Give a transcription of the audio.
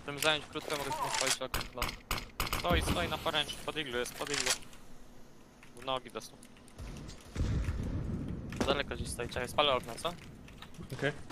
Chcemy zająć krótko, mogę tu spalić okno. Stoi na poręczu, pod iglu jest, pod iglu. W nogi dostał. Daleko gdzieś stoi, czekaj, spalę okno, co? Okej.